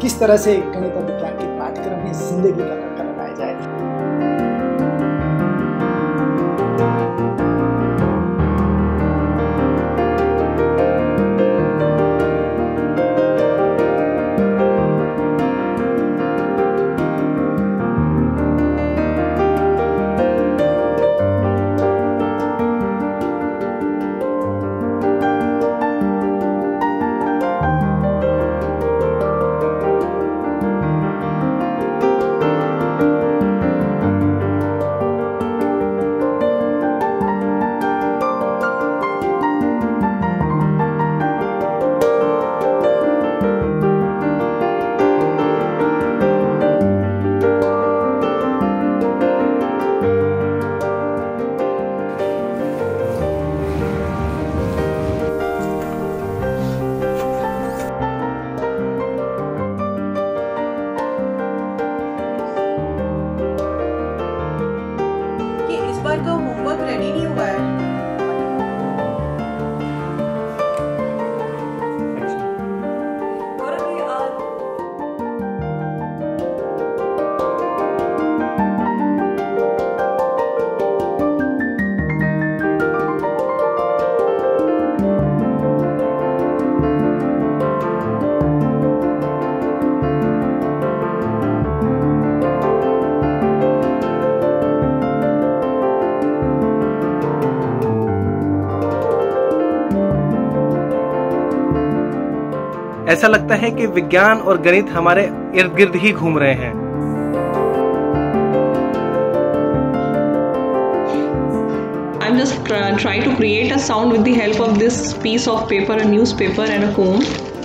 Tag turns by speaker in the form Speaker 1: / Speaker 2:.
Speaker 1: किस तरह से गणित और विज्ञान के पाठ्यक्रम में जिंदगी का तड़का लगाया जाए।
Speaker 2: का होमवर्क रेडी नहीं हुआ है।
Speaker 3: ऐसा लगता है कि विज्ञान और गणित हमारे इर्द गिर्द ही घूम रहे हैं।
Speaker 4: I'm just trying to create a sound with the help of this piece of paper, a newspaper and a comb.